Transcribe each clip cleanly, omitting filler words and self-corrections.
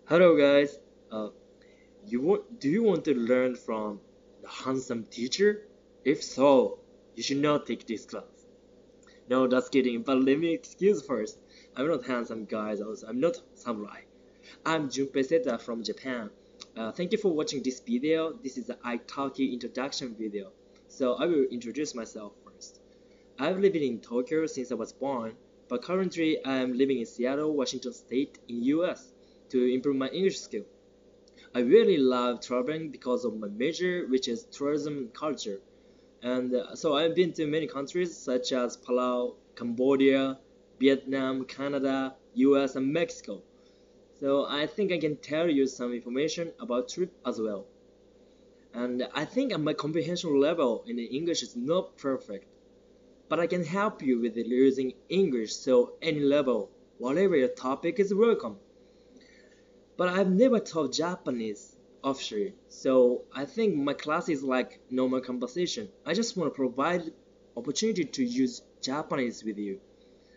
Hello guys. Uh, do you want to learn from the handsome teacher? If so, you should not take this class. No, just kidding. But let me excuse first. I'm not handsome, guys. Also, I'm not samurai. I'm Junpei Seta from Japan. Thank you for watching this video. This is the italki introduction video. So I will introduce myself first. I've lived in Tokyo since I was born, but currently I am living in Seattle, Washington State in US to improve my English skill. I really love traveling because of my major, which is tourism and culture. And so I've been to many countries such as Palau, Cambodia, Vietnam, Canada, US, and Mexico. So I think I can tell you some information about trip as well. And I think my comprehension level in English is not perfect, but I can help you with using English so any level, whatever your topic is welcome. But I've never taught Japanese officially, so I think my class is like normal conversation. I just want to provide opportunity to use Japanese with you.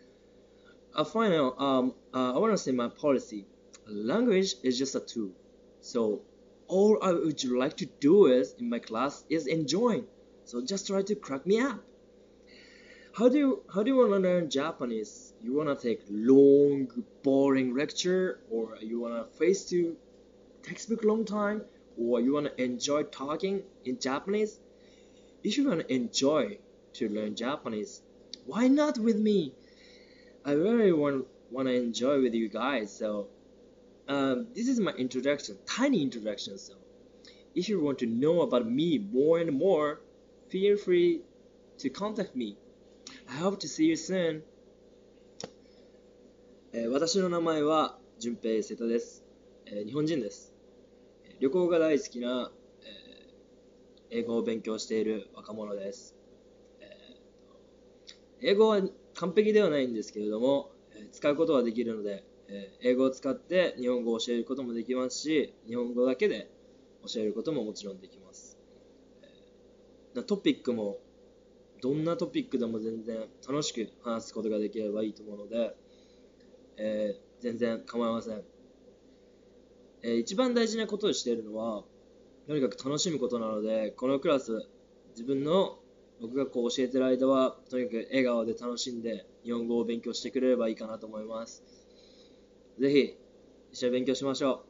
I want to say my policy. Language is just a tool. So all I would like to do is in my class is enjoying. So just try to crack me up. How do you want to learn Japanese? You want to take long, boring lecture, or you want to face to textbook long time, or you want to enjoy talking in Japanese? If you want to enjoy to learn Japanese, why not with me? I really want to enjoy with you guys. So this is my introduction, tiny introduction. So if you want to know about me more and more, feel free to contact me. I hope to see you soon. 私の名前は順平瀬田です。日本人です。旅行が大好きな、英語を勉強している若者です。英語は完璧ではないんですけれども、使うことはできるので、英語を使って日本語を教えることもできますし、日本語だけで教えることももちろんできます。トピックもどんなトピックでも全然楽しく話すことができればいいと思うので、全然構いません。一番大事なことをしているのは、とにかく楽しむことなので、このクラス、僕が教えてる間は、とにかく笑顔で楽しんで、日本語を勉強してくれればいいかなと思います。ぜひ、一緒に勉強しましょう。